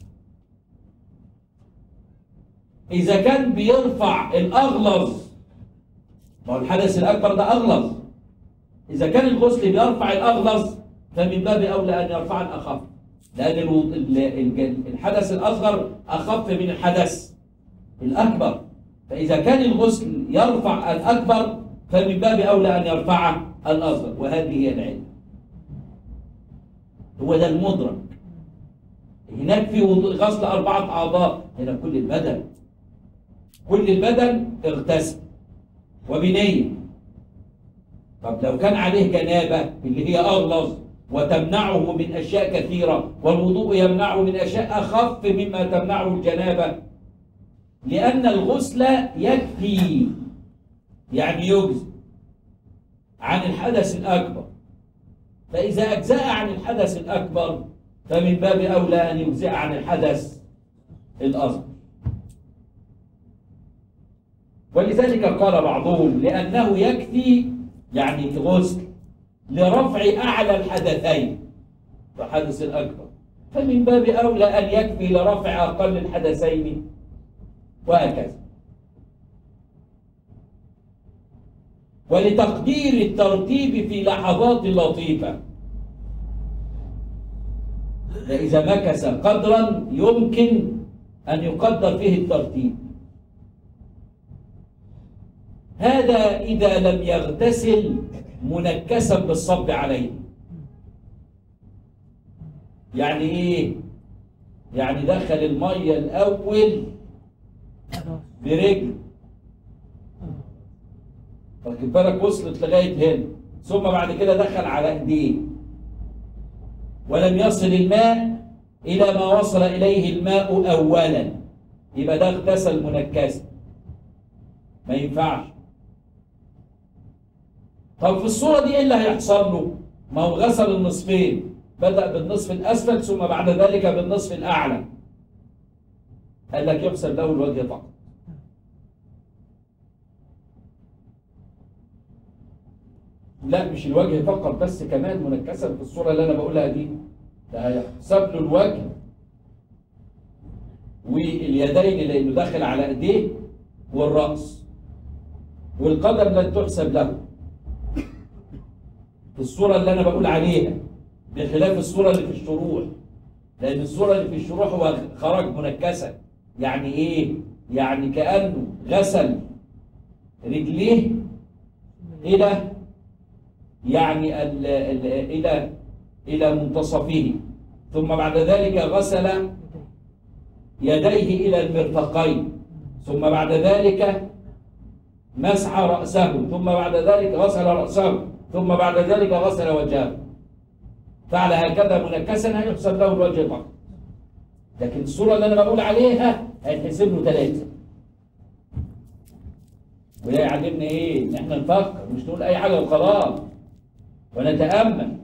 إذا كان بيرفع الأغلظ، ما هو الحدث الأكبر ده أغلظ، إذا كان الغسل بيرفع الأغلظ فمن باب أولى أن يرفع الأخف، لأن الحدث الأصغر أخف من الحدث الأكبر، فإذا كان الغسل يرفع الأكبر فمن باب أولى أن يرفع الأصغر، وهذه هي العلم. هو ده المدرك. هناك في غسل أربعة أعضاء، هنا كل البدن، كل البدن اغتسل وبنية. طب لو كان عليه جنابة اللي هي أغلظ وتمنعه من أشياء كثيرة، والوضوء يمنعه من أشياء أخف مما تمنعه الجنابة، لأن الغسل يكفي، يعني يجزي عن الحدث الأكبر. فإذا أجزأ عن الحدث الأكبر فمن باب أولى أن يجزئ عن الحدث الأصغر. ولذلك قال بعضهم لأنه يكفي، يعني الغسل، لرفع أعلى الحدثين والحدث الأكبر، فمن باب أولى أن يكفي لرفع أقل الحدثين، وهكذا. ولتقدير الترتيب في لحظات لطيفة، فإذا مكث قدرا يمكن أن يقدر فيه الترتيب. هذا إذا لم يغتسل منكسا بالصب عليه. يعني إيه؟ يعني دخل المية الأول برجل، واخد بالك، وصلت لغاية هنا، ثم بعد كده دخل على ايديه ولم يصل الماء إلى ما وصل إليه الماء أولا، يبقى ده اغتسل منكسا، ما ينفعش. طب في الصورة دي إيه اللي هيحصل له؟ ما هو غسل النصفين، بدأ بالنصف الأسفل ثم بعد ذلك بالنصف الأعلى، قال لك يغسل له الوجه فقط. لا مش الوجه فقط بس، كمان منكسا في الصورة اللي أنا بقولها دي، ده هيحسب له الوجه واليدين لأنه داخل على إيديه، والرأس، والقدم لن تحسب له في الصورة اللي أنا بقول عليها، بخلاف الصورة اللي في الشروح، لأن الصورة اللي في الشروح هو خرج منكسا. يعني إيه؟ يعني كأنه غسل رجليه إلى يعني ال ال إلى إلى منتصفه، ثم بعد ذلك غسل يديه إلى المرفقين، ثم بعد ذلك مسح رأسه، ثم بعد ذلك غسل رأسه، ثم بعد ذلك غسل وجهه. فعل هكذا منكسا هيحسب له الوجه فقط. لكن الصورة اللي أنا بقول عليها هيتحسب له ثلاثة. وده يعلمنا إيه؟ إن إحنا نفكر، مش نقول أي حاجة وخلاص، ونتأمل.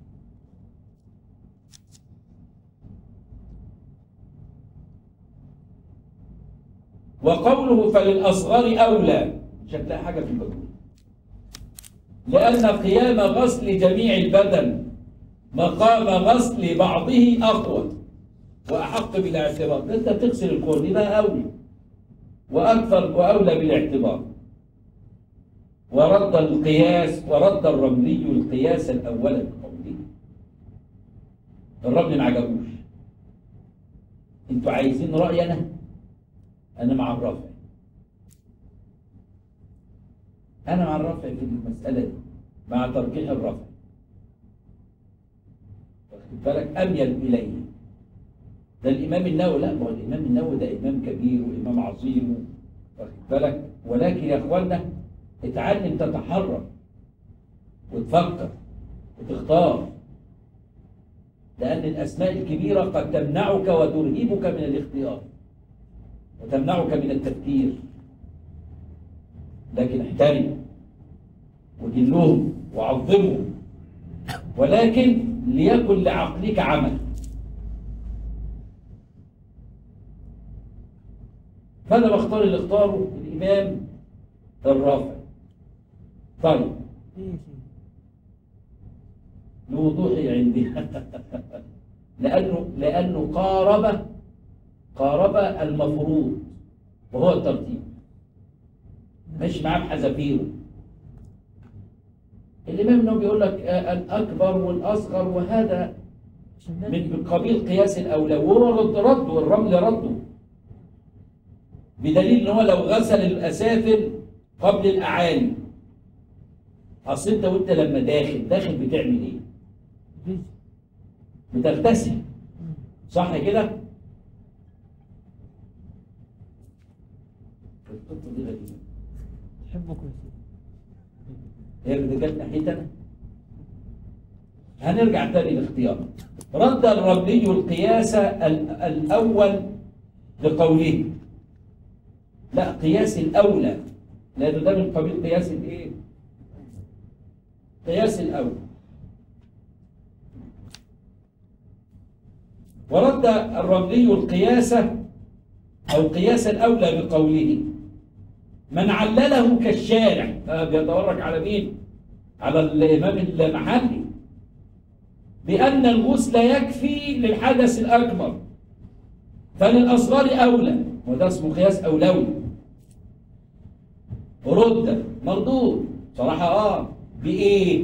وقوله فللأصغر أولى، مش هتلاقي حاجة في المجهول، لأن قيام غسل جميع البدن مقام غسل بعضه أقوى وأحق بالاعتبار. أنت بتغسل الكل، ده أولى وأكثر وأولى بالاعتبار. ورد القياس ورد الرملي القياس الأول بقوله. الرمل ما عجبوش. انتوا عايزين رأيي أنا؟ أنا مع الرفع. أنا مع الرفع في المسألة دي، مع ترجيح الرفع. واخد بالك؟ أميل إليه. ده الإمام النووي، لا، ما هو الإمام النووي ده إمام كبير وإمام عظيم، واخد بالك؟ ولكن يا إخوانا اتعلم تتحرك وتفكر وتختار، لأن الأسماء الكبيرة قد تمنعك وترهبك من الاختيار وتمنعك من التفكير. لكن احترم وجلهم وعظمهم، ولكن ليكن لعقلك عمل. فأنا بختار اللي اختاره الإمام الرافع. طيب لوضوحي عندي لأنه لأنه قارب قارب المفروض وهو الترتيب، ماشي معاه بحذافيره. الإمام النووي بيقول لك الأكبر والأصغر، وهذا من قبيل قياس الأولى، وهو رد رده والرمل رده، بدليل ان هو لو غسل الاسافل قبل الاعالي. اصل انت وانت لما داخل داخل بتعمل ايه؟ بتغتسل، صح كده؟ القطه دي غريبه. تحبك يا هي اللي جت ناحيتنا. هنرجع تاني لاختيار. رد الرملي القياس الاول لقوله، لا، قياس الأولى، لأنه ده من قبيل قياس الإيه؟ قياس الأولى. ورد الرملي القياس أو قياس الأولى بقوله من علله كالشارع. بيتورك على مين؟ على الإمام المحلي، بأن الغسل يكفي للحدث الأكبر فللأصغر أولى، وده اسمه قياس أولوي. رد مردود صراحة اه بإيه؟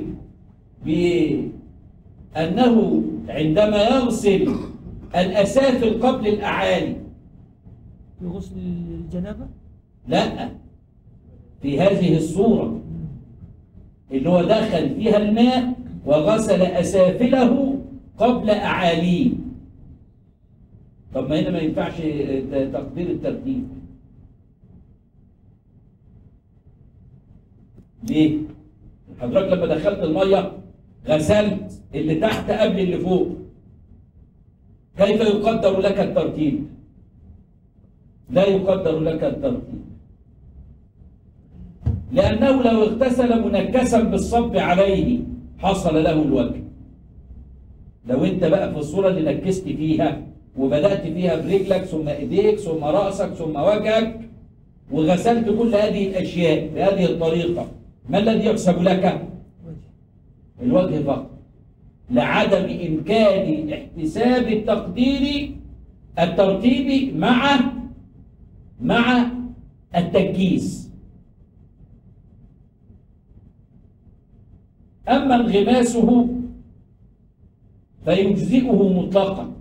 بأنه عندما يغسل الأسافل قبل الأعالي. في غسل الجنابة؟ لا، في هذه الصورة اللي هو دخل فيها الماء وغسل أسافله قبل أعاليه. طب ما هنا ما ينفعش تقدير الترتيب. ليه؟ حضرتك لما دخلت المية غسلت اللي تحت قبل اللي فوق، كيف يقدر لك الترتيب؟ لا يقدر لك الترتيب، لأنه لو اغتسل منكسا بالصب عليه حصل له الوجه. لو انت بقى في الصورة اللي نكست فيها وبدأت فيها برجلك ثم ايديك ثم رأسك ثم وجهك وغسلت كل هذه الأشياء بهذه الطريقة، ما الذي يحسب لك؟ الوجه فقط، لعدم إمكان احتساب التقدير الترتيب مع مع التنكيس. أما انغماسه فيجزئه مطلقا.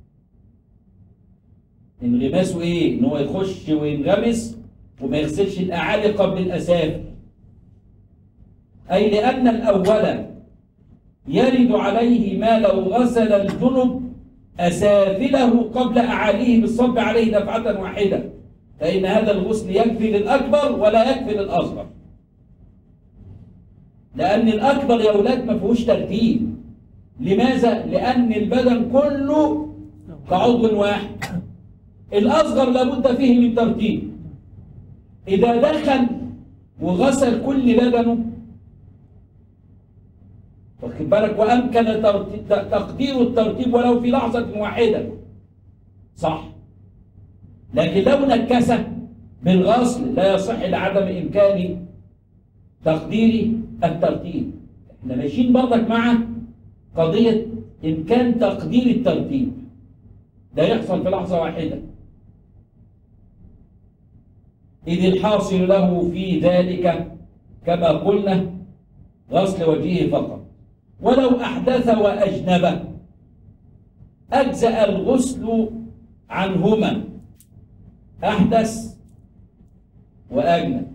انغماسه ايه؟ ان هو يخش وينغمس وما يغسلش الاعالي قبل الاسافل، اي لان الاول يرد عليه ما لو غسل الجنب اسافله قبل اعاليه بالصب عليه دفعه واحده، فان هذا الغسل يكفي للاكبر ولا يكفي للاصغر. لان الاكبر يا اولاد ما فيهوش ترتيب. لماذا؟ لان البدن كله كعضو واحد. الأصغر لابد فيه من ترتيب. إذا دخل وغسل كل بدنه، واخد بالك، وأمكن تقدير الترتيب ولو في لحظة واحدة، صح. لكن لو نكس بالغسل لا يصح لعدم إمكان تقدير الترتيب. احنا ماشيين برضك مع قضية إمكان تقدير الترتيب، ده يحصل في لحظة واحدة. إذ الحاصل له في ذلك كما قلنا غسل وجهه فقط. ولو أحدث وأجنب أجزأ الغسل عنهما، أحدث وأجنب.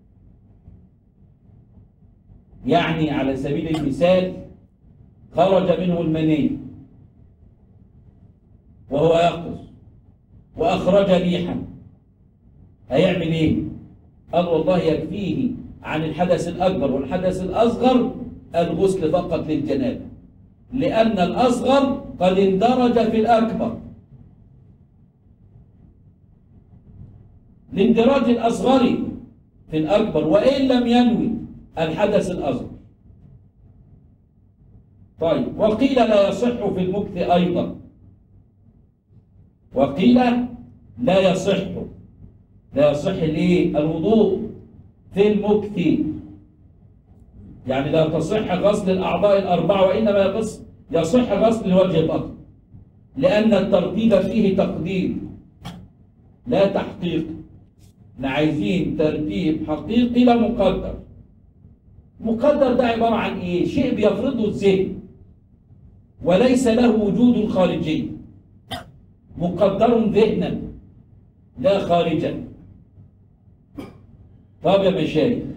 يعني على سبيل المثال خرج منه المني وهو يقظ وأخرج ريحا، هيعمل إيه؟ قال والله يكفيه عن الحدث الأكبر والحدث الأصغر الغسل فقط للجنابة، لأن الأصغر قد اندرج في الأكبر، لاندراج الأصغر في الأكبر وإن لم ينوي الحدث الأصغر. طيب، وقيل لا يصح في المكث أيضا، وقيل لا يصح لا يصح ليه الوضوء في المكث، يعني لا تصح غسل الأعضاء الأربعة وإنما يصح غسل الوجه فقط، لأن الترتيب فيه تقدير لا تحقيق. احنا عايزين ترتيب حقيقي لا مقدر. مقدر ده عبارة عن إيه؟ شيء بيفرضه الذهن وليس له وجود خارجي، مقدر ذهنا لا خارجا. طب يا مشايخ،